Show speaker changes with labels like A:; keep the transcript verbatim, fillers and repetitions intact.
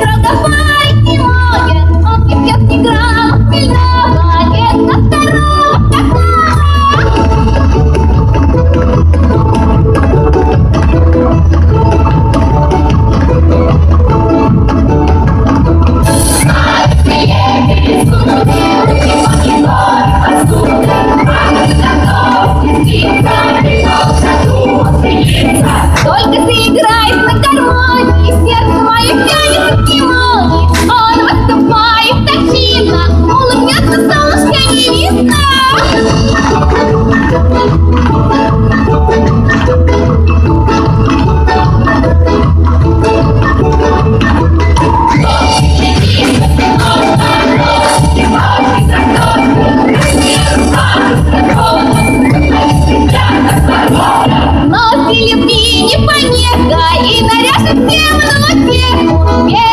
A: давай не может, он не пьет ни грамма хмельного, это второго только заиграет на гармонии, сердце мое тянется к нему. Он выступает так чинно, улыбнется солнышко невинно. Но ты любви не помеха и наряжет всем на лоте.